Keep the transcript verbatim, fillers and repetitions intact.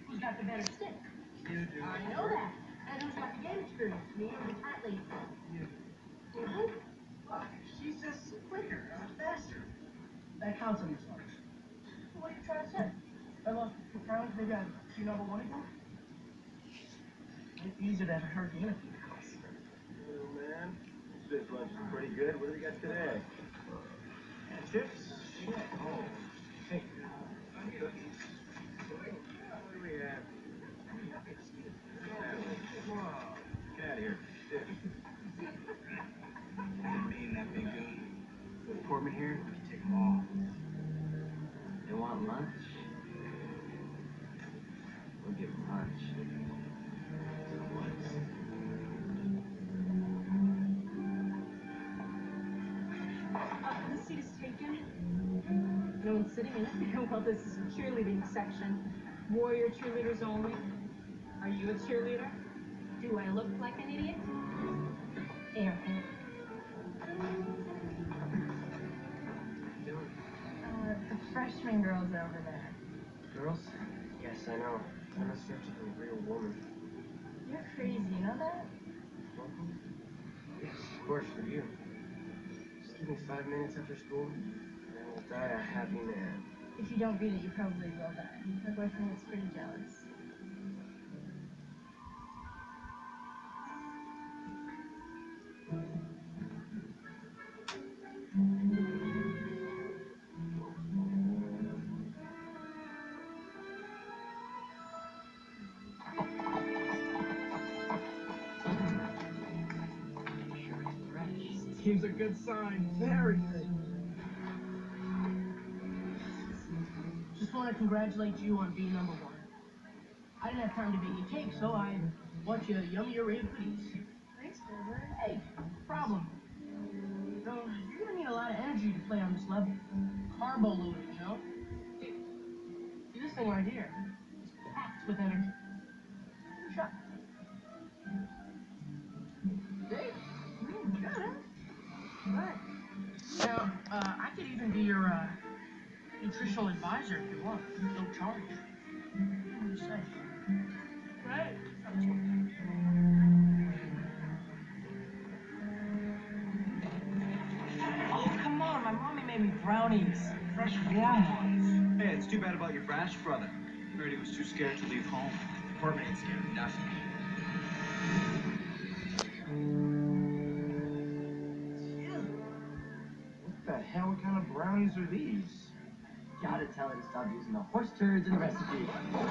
Who's got the better stick? You do. I know that. And who's got the game experience? Me or the cat lady? You. Mm-hmm. Look, she's just quicker, uh, faster. That counts on yourself. What are you trying to say? I lost two pounds, maybe I'd be number one again? It's easier to have a hurricane in a few house. Oh, man. This fish lunch is pretty good. What do we got today? Chips? Shit. Oh. Hey. Cookies. What do we have? Whoa. Get out of here. Me and that big goon. Portman here, we can take them all. They want lunch? We'll give them lunch. Uh, this seat is taken. No one's sitting in it. Well, this is a cheerleading section. Warrior cheerleaders only. Are you a cheerleader? Do I look like an idiot? Airhead. Uh, the freshman girls over there. Girls? Yes, I know. I'm a search for a real woman. You're crazy, you know that? Yes, of course, for you. Just give me five minutes after school, and I will die a happy man. If you don't beat it, you probably will die. My boyfriend is pretty jealous. Seems a good sign. Very good. Just want to congratulate you on being number one. I didn't have time to bake you cake, so I bought you a yummy array of goodies. Thanks, Goldberg. Hey, problem. You know, you're gonna need a lot of energy to play on this level. Carbo loading, you know? See, see this thing right here? It's packed with energy. Shut. See? Mm, good, huh? Right. Now, uh, I could even be your, uh, nutritional advisor if you want. No charge. What do you say? Right? Oh, come on. My mommy made me brownies. Fresh, warm ones. Hey, it's too bad about your brash brother. I heard he was too scared to leave home. Portman ain't scared of nothing. What the hell kind of brownies are these? Gotta tell her to stop using the horse turds in the recipe.